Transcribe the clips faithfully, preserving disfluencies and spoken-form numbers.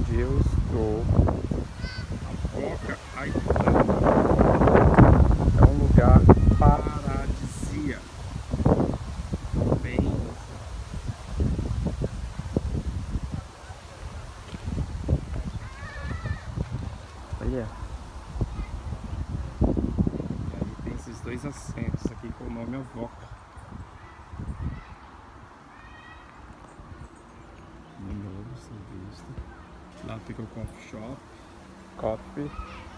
onde eu estou, a Boca Raton, é um lugar paradisíaco. Bem, olha, e aí tem esses dois assentos aqui com o nome Avoca. De novo, sem vista. Lá fica o coffee shop. Coffee.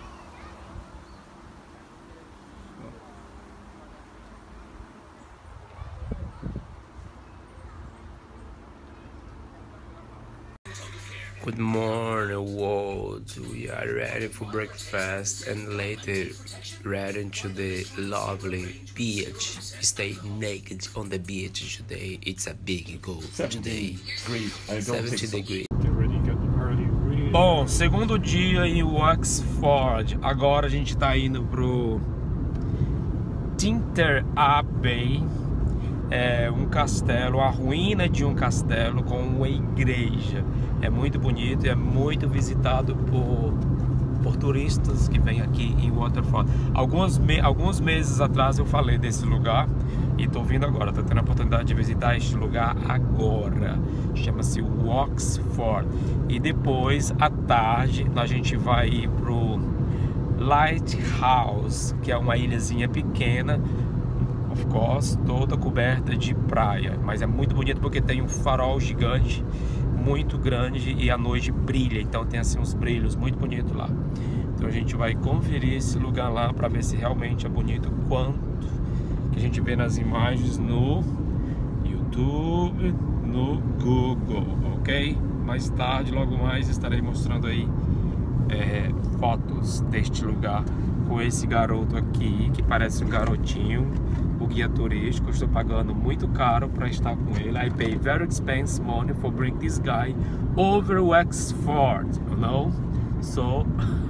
Good morning, world. We are ready for breakfast and later ready to the lovely beach. Stay naked on the beach today. It's a big goal for today. seventy degrees. Bom, segundo dia em Wexford. Agora a gente tá indo pro Tintern Abbey. É um castelo, a ruína de um castelo com uma igreja. É muito bonito e é muito visitado por, por turistas que vêm aqui em Waterford. Alguns, me, alguns meses atrás eu falei desse lugar e estou vindo agora, estou tendo a oportunidade de visitar este lugar agora. Chama-se Wexford. E depois, à tarde, a gente vai ir pro Lighthouse, que é uma ilhazinha pequena, of course, toda coberta de praia, mas é muito bonito porque tem um farol gigante, muito grande, e a noite brilha, então tem assim uns brilhos muito bonitos lá. Então a gente vai conferir esse lugar lá para ver se realmente é bonito quanto que a gente vê nas imagens no YouTube, no Google, ok? Mais tarde, logo mais, estarei mostrando aí é, fotos deste lugar com esse garoto aqui, que parece um garotinho, o guia turístico. Eu estou pagando muito caro para estar com ele. I pay very expensive money for bring this guy over Wexford, you know? So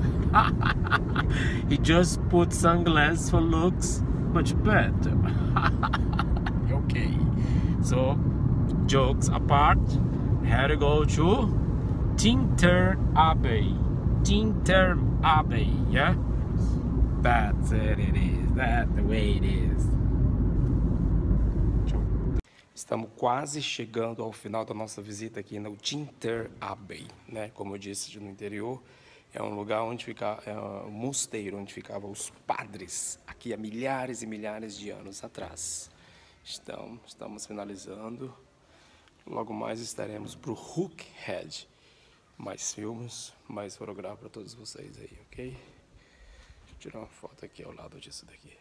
he just put sunglasses for looks much better. Okay, so jokes apart, here to go to Tintern Abbey. Tintern Abbey, yeah? That's it, it is. That's the way it is. Estamos quase chegando ao final da nossa visita aqui no Tintern Abbey, né? Como eu disse, no interior é um lugar onde fica, é um mosteiro onde ficavam os padres aqui há milhares e milhares de anos atrás. Então, estamos finalizando. Logo mais estaremos para o Hook Head. Mais filmes, mais fotografia para todos vocês aí, ok? Deixa eu tirar uma foto aqui ao lado disso daqui.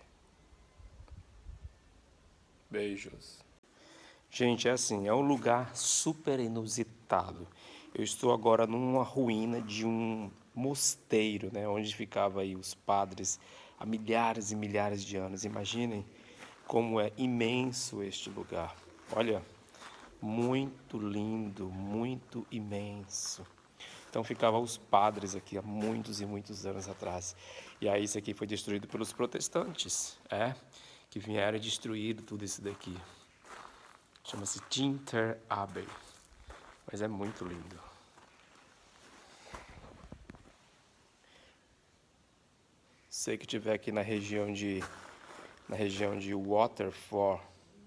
Beijos. Gente, é assim, é um lugar super inusitado. Eu estou agora numa ruína de um mosteiro, né? Onde ficava aí os padres há milhares e milhares de anos. Imaginem como é imenso este lugar. Olha, muito lindo, muito imenso. Então ficavam os padres aqui há muitos e muitos anos atrás. E aí isso aqui foi destruído pelos protestantes, é? Que vieram e destruíram tudo isso daqui. Chama-se Tintern Abbey. Mas é muito lindo. Sei que estiver aqui na região de na região de Waterford,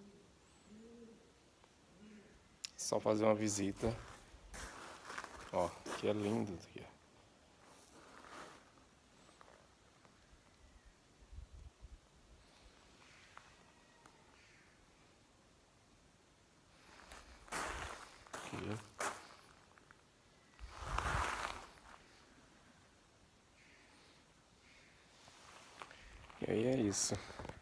só fazer uma visita. Ó, que é lindo aqui. Aqui. E aí é isso.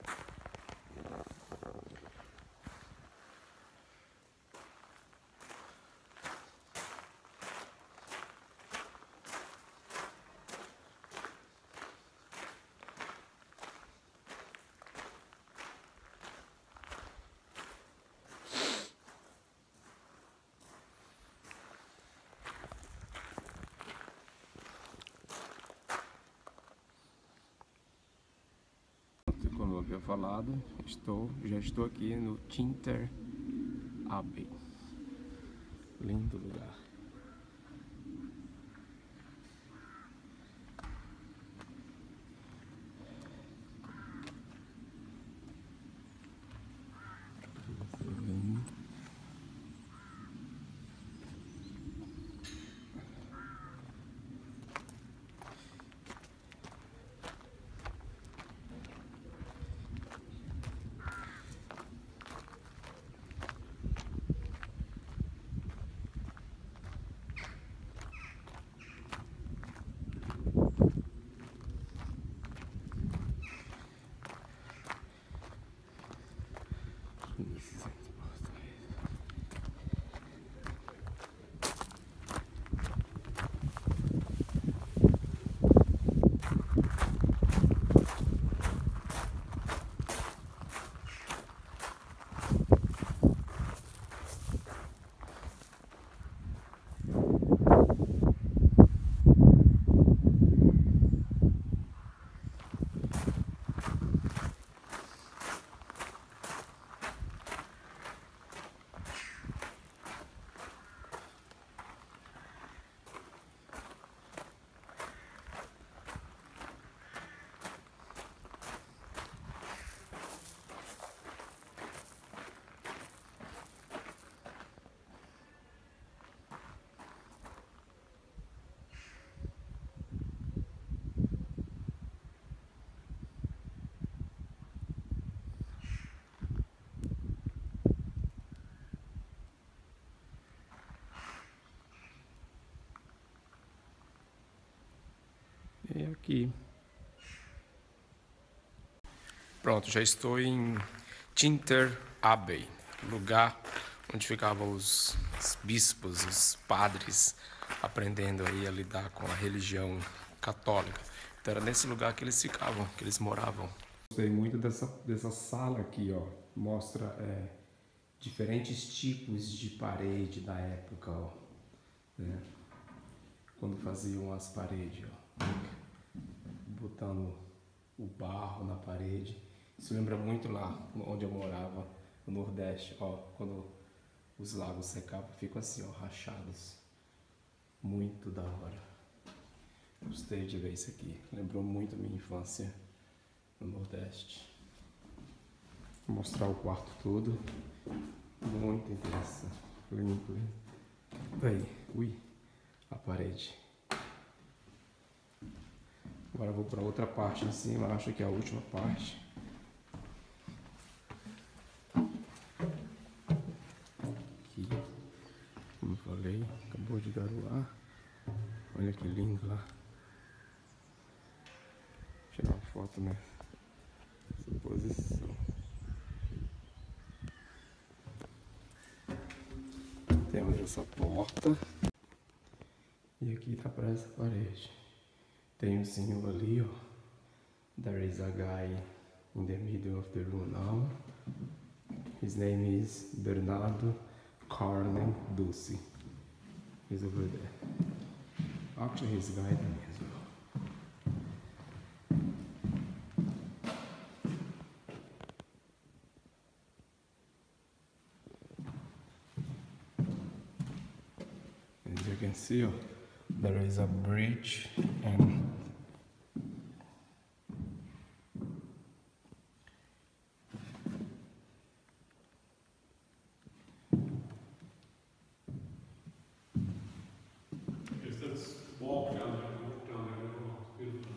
Como eu havia falado, estou, já estou aqui no Tintern Abbey. Lindo lugar. aqui. Pronto, já estou em Tinter Abbey, lugar onde ficavam os, os bispos, os padres, aprendendo aí a lidar com a religião católica. Então era nesse lugar que eles ficavam, que eles moravam. Gostei muito dessa, dessa sala aqui, ó. Mostra é, diferentes tipos de parede da época, ó. Né? Quando faziam as paredes, ó. Botando o barro na parede. Isso lembra muito lá onde eu morava, no Nordeste, ó. Quando os lagos secavam, ficam assim, ó, rachados. Muito da hora. Gostei de ver isso aqui. Lembrou muito a minha infância no Nordeste. Vou mostrar o quarto todo. Muito interessante. Limpo, hein? Aí, ui, a parede. Agora eu vou para outra parte em cima. Acho que é a última parte. Aqui, como eu falei, acabou de garoar. Olha que lindo lá. Vou tirar uma foto nessa posição. Temos essa porta. E aqui tá para essa parede. Tem um símbolo ali, ó. There is a guy in the middle of the room now. His name is Bernardo Carmen Dulce. He's over there. Actually, he's a guy there as well. As you can see, oh, there is a bridge and walk down there, walk down there, walk, beautiful.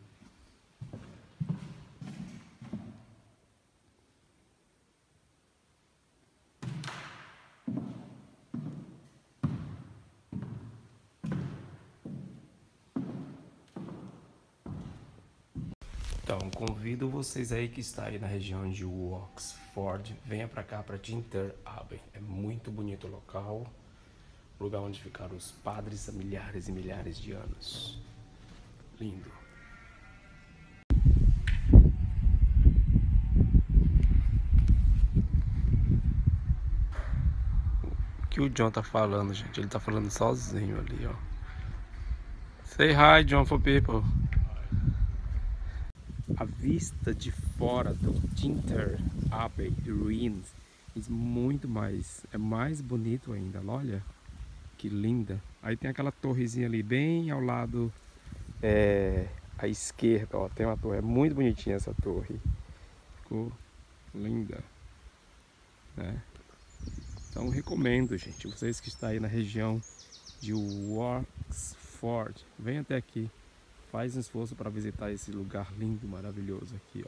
Então, convido vocês aí que está aí na região de Oxford, venha para cá, para Tinter Abbey. É muito bonito o local, lugar onde ficaram os padres há milhares e milhares de anos. Lindo. O que o John tá falando, gente? Ele tá falando sozinho ali, ó. Say hi, John, for people. A vista de fora do Tinter Abbey Ruins é muito mais, é mais bonito ainda, olha que linda. Aí tem aquela torrezinha ali bem ao lado é, à esquerda, ó, tem uma torre, é muito bonitinha essa torre, ficou linda, né? Então recomendo, gente, vocês que estão aí na região de Oxford, venham até aqui. Faz um esforço para visitar esse lugar lindo, maravilhoso aqui, ó.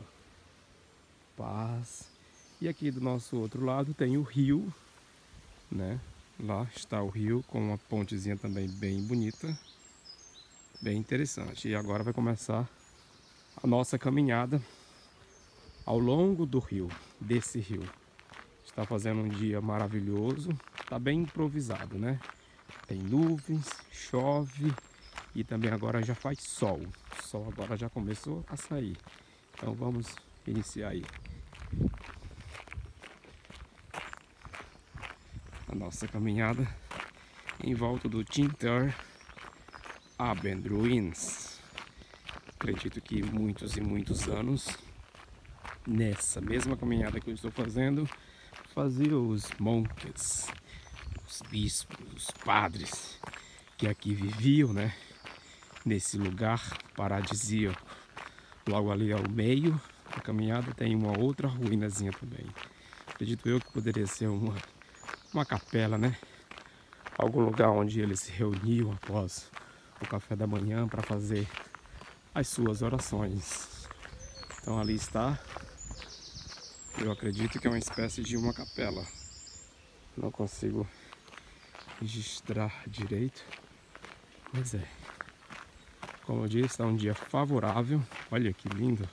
Paz. E aqui do nosso outro lado tem o rio, né? Lá está o rio com uma pontezinha também bem bonita, bem interessante. E agora vai começar a nossa caminhada ao longo do rio, desse rio. Está fazendo um dia maravilhoso, está bem improvisado, né? Tem nuvens, chove. E também agora já faz sol. O sol agora já começou a sair. Então vamos iniciar aí a nossa caminhada em volta do Tinter Abbey Ruins. Acredito que muitos e muitos anos, nessa mesma caminhada que eu estou fazendo, faziam os monks, os bispos, os padres que aqui viviam, né? Nesse lugar paradisíaco. Logo ali ao meio da caminhada tem uma outra ruínazinha também. Acredito eu que poderia ser uma, uma capela, né? Algum lugar onde eles se reuniam após o café da manhã para fazer as suas orações. Então ali está. Eu acredito que é uma espécie de uma capela. Não consigo registrar direito, mas é. Como eu disse, está um dia favorável. Olha que lindo.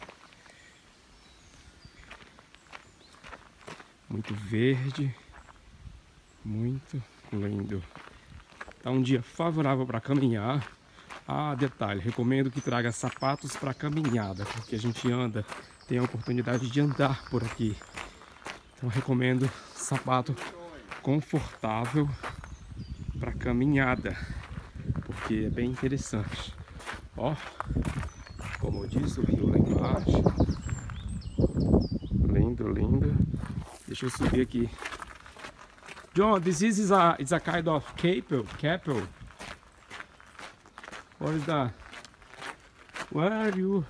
Muito verde. Muito lindo. Está um dia favorável para caminhar. Ah, detalhe, recomendo que traga sapatos para caminhada, porque a gente anda, tem a oportunidade de andar por aqui. Então recomendo sapato confortável para caminhada, porque é bem interessante. Ó, como eu disse, o rio lá embaixo. Lindo, lindo. Deixa eu subir aqui. John, this is a, it's a kind of capel, capel. What is that? Where are you?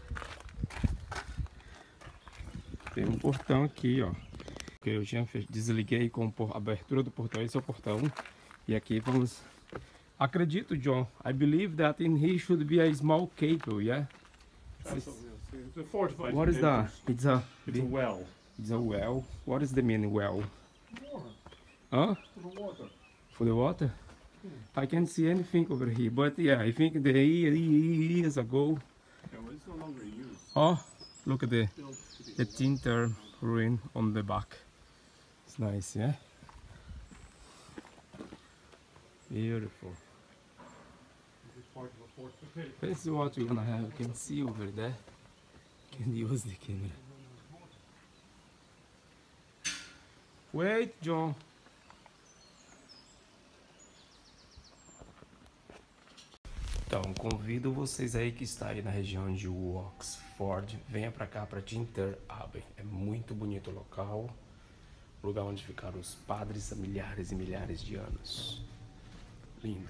Tem um portão aqui, ó. Que eu já desliguei com a abertura do portão. Esse é o portão. E aqui vamos... Acredito, John. I believe that in here should be a small cable, yeah? It's a fortified What is that? It's a... It's a well. It's a well. What is the meaning well? Water. Huh? For the water. For the water? I can't see anything over here, but yeah, I think the years ago. Yeah, well, it's no longer in use. Oh, look at the Built to the the Tinter ruin on the back. It's nice, yeah. Beautiful. It's part of a fortification. This is what we're gonna have. You can see over there. Can use the camera. Wait, John. Então, convido vocês aí que estão aí na região de Oxford, venha pra cá, pra Tinter Abbey. É muito bonito o local, lugar onde ficaram os padres há milhares e milhares de anos. Lindo.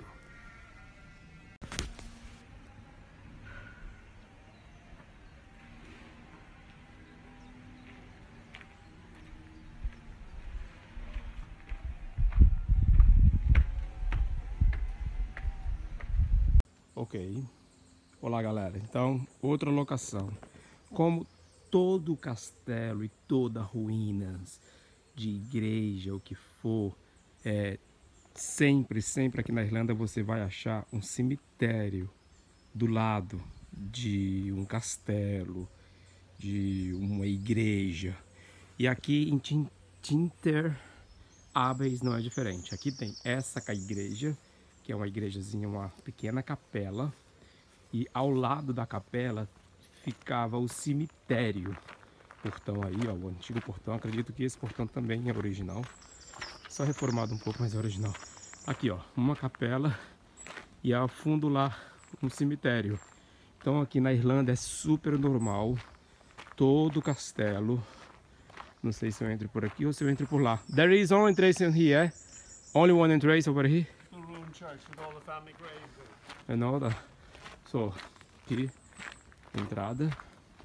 Ok. Olá, galera. Então, outra locação. Como todo castelo e toda ruínas de igreja, o que for, é, sempre, sempre aqui na Irlanda você vai achar um cemitério do lado de um castelo, de uma igreja. E aqui em Tinter Abbey não é diferente. Aqui tem essa que é a igreja, que é uma igrejazinha, uma pequena capela, e ao lado da capela ficava o cemitério. Portão aí, ó, o antigo portão. Acredito que esse portão também é original, só reformado um pouco, mas é original. Aqui, ó, uma capela e ao fundo lá um cemitério. Então aqui na Irlanda é super normal, todo castelo. Não sei se eu entro por aqui ou se eu entro por lá. There is one entrance in here, eh? Only one entrance over here. Church with all the family graves in it. And all that. So, aqui, entrada.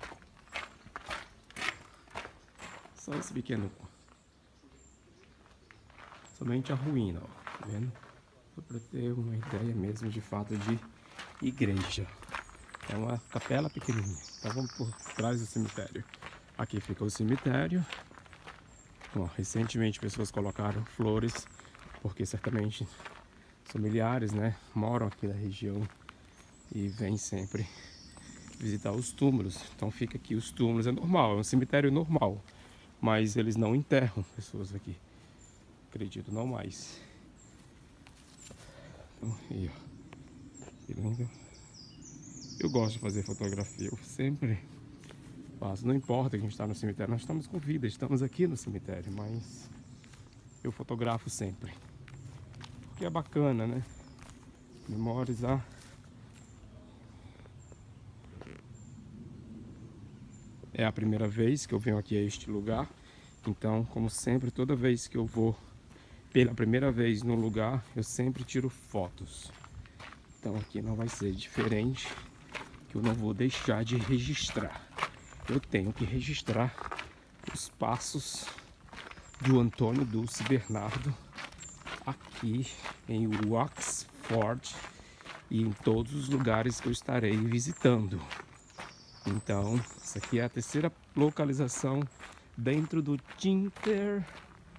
Só esse pequeno. Somente a ruína, ó. Tá vendo? Só para ter uma ideia mesmo de fato de igreja. É uma capela pequenininha. Então vamos por trás do cemitério. Aqui fica o cemitério. Ó, recentemente pessoas colocaram flores, porque certamente familiares, né, moram aqui na região e vêm sempre visitar os túmulos. Então fica aqui os túmulos, é normal, é um cemitério normal, mas eles não enterram pessoas aqui, acredito, não mais. Então, aí, ó, que lindo. Eu gosto de fazer fotografia, eu sempre faço, não importa que a gente está no cemitério, nós estamos com vida, estamos aqui no cemitério, mas eu fotografo sempre. Que é bacana, né? Memorizar. É a primeira vez que eu venho aqui a este lugar. Então, como sempre, toda vez que eu vou pela primeira vez no lugar, eu sempre tiro fotos. Então aqui não vai ser diferente, que eu não vou deixar de registrar. Eu tenho que registrar os passos do Antônio Dulce Bernardo aqui em Oxford e em todos os lugares que eu estarei visitando. Então, essa aqui é a terceira localização dentro do Tinter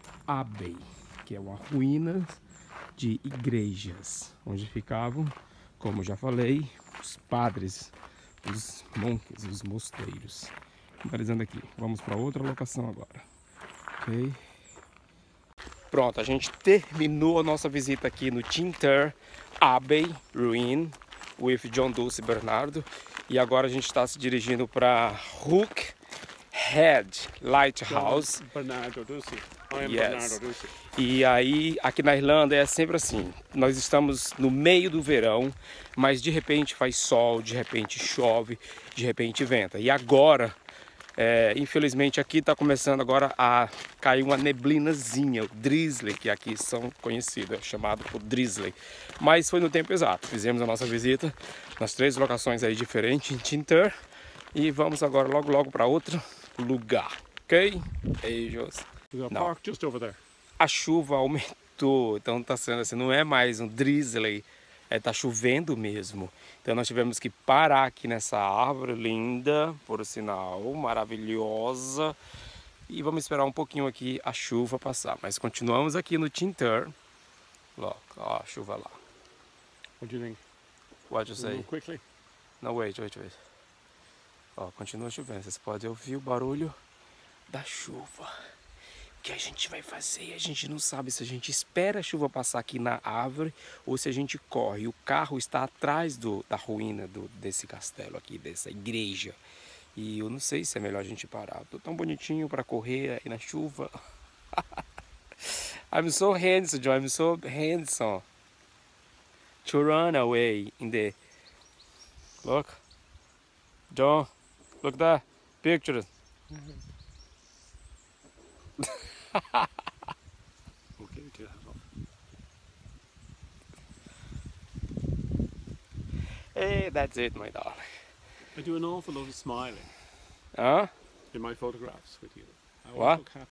Abbey, que é uma ruína de igrejas, onde ficavam Como já falei, os padres, os monks, os mosteiros. Finalizando aqui, vamos para outra locação agora. Ok? Pronto, a gente terminou a nossa visita aqui no Tinter Abbey Ruin with John Dulce e Bernardo. E agora a gente está se dirigindo para Hook Head Lighthouse. Bernardo Dulce. I am Yes. Bernardo Dulce. E aí, aqui na Irlanda é sempre assim. Nós estamos no meio do verão, mas de repente faz sol, de repente chove, de repente venta. E agora, é, infelizmente aqui está começando agora a cair uma neblinazinha, o drizzly, que aqui são conhecidos, é chamado por drizzly. Mas foi no tempo exato. Fizemos a nossa visita nas três locações aí diferentes em Tinter. E vamos agora logo logo para outro lugar, ok? Beijos. There's a No. park just over there. A chuva aumentou, então tá sendo assim, não é mais um drizzly, é, tá chovendo mesmo. Então nós tivemos que parar aqui nessa árvore linda, por sinal, maravilhosa. E vamos esperar um pouquinho aqui a chuva passar. Mas continuamos aqui no Tinter. Look, ó a chuva lá. What do you think? What you say? Move quickly. Não, wait, wait, wait. Ó, continua chovendo, vocês podem ouvir o barulho da chuva. O que a gente vai fazer? A gente não sabe se a gente espera a chuva passar aqui na árvore ou se a gente corre. O carro está atrás do, da ruína do, desse castelo aqui, dessa igreja. E eu não sei se é melhor a gente parar. Tô tão bonitinho para correr aí na chuva. I'm so handsome, John. I'm so handsome. To run away in the... Look. John, look at that. Picture it. Okay, take that off. Hey, that's it, my darling. I do an awful lot of smiling Huh? in my photographs with you. I What? also cap